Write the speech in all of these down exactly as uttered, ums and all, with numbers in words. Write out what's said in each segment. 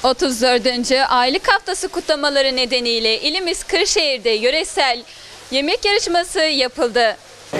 otuz dördüncü Aylık Haftası kutlamaları nedeniyle ilimiz Kırşehir'de yöresel yemek yarışması yapıldı.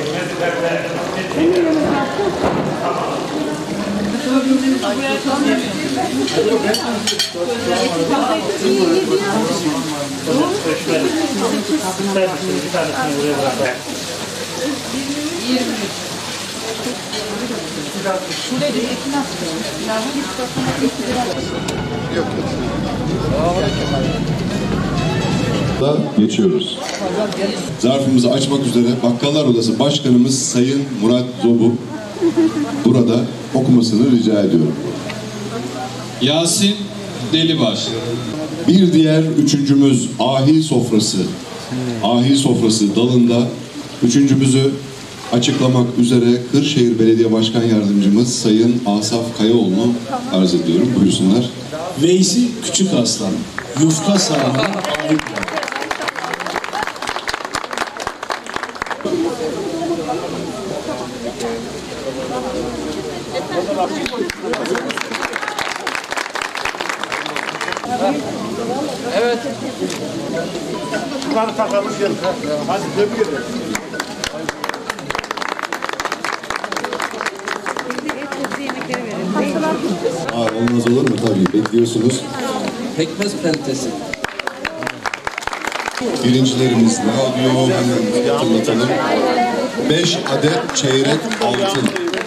Geçiyoruz. Zarfımızı açmak üzere Bakkallar Odası Başkanımız Sayın Murat Zobu burada okumasını rica ediyorum. Yasin Delibaş. Bir diğer üçüncümüz Ahi Sofrası. Ahi Sofrası dalında üçüncümüzü açıklamak üzere Kırşehir Belediye Başkan Yardımcımız Sayın Asaf Kayaoğlu'nu arz ediyorum. Buyursunlar. Veysi Küçük Aslan. Yufka sahanı Ahi. Evet. Şunları takalım gelin. Hadi tebrik ederim. Aa, olmaz olur mu? Tabii bekliyorsunuz. Pekmez peltesi. Birincilerimiz ne oluyor? Hemen hatırlatalım. Beş adet çeyrek altın.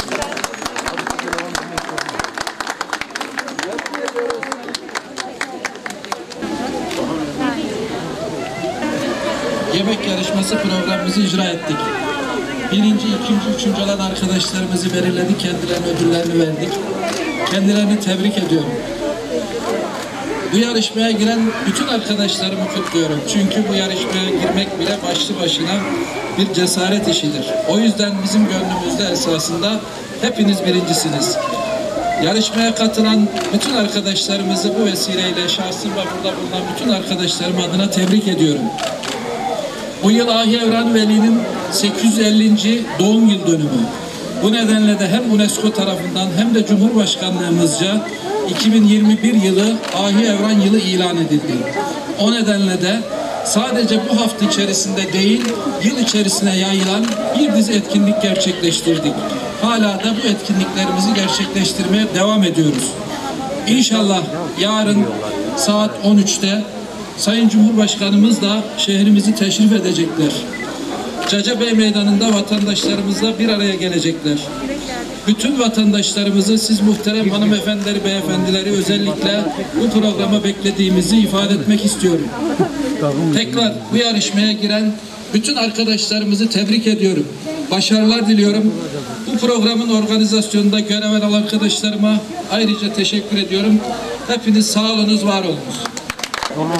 Yemek yarışması programımızı icra ettik. Birinci, ikinci, üçüncü olan arkadaşlarımızı belirledik, kendilerine ödüllerini verdik. Kendilerini tebrik ediyorum. Bu yarışmaya giren bütün arkadaşlarımı kutluyorum. Çünkü bu yarışmaya girmek bile başlı başına bir cesaret işidir. O yüzden bizim gönlümüzde esasında hepiniz birincisiniz. Yarışmaya katılan bütün arkadaşlarımızı bu vesileyle şahsım ve burada bulunan bütün arkadaşlarım adına tebrik ediyorum. Bu yıl Ahi Evran Veli'nin sekiz yüz ellinci doğum yıl dönümü. Bu nedenle de hem UNESCO tarafından hem de Cumhurbaşkanlığımızca iki bin yirmi bir yılı Ahi Evran yılı ilan edildi. O nedenle de sadece bu hafta içerisinde değil, yıl içerisine yayılan bir dizi etkinlik gerçekleştirdik. Hala da bu etkinliklerimizi gerçekleştirmeye devam ediyoruz. İnşallah yarın saat on üçte Sayın Cumhurbaşkanımız da şehrimizi teşrif edecekler. Cacabey Meydanı'nda vatandaşlarımızla bir araya gelecekler. Bütün vatandaşlarımızı, siz muhterem hanımefendileri, beyefendileri özellikle bu programa beklediğimizi ifade etmek istiyorum. Tekrar bu yarışmaya giren bütün arkadaşlarımızı tebrik ediyorum. Başarılar diliyorum. Bu programın organizasyonunda görev alan arkadaşlarıma ayrıca teşekkür ediyorum. Hepiniz sağ olunuz, var olunuz. Tamam.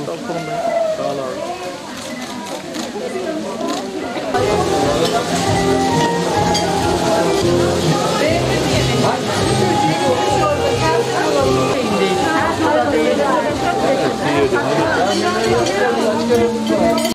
Sağ olun.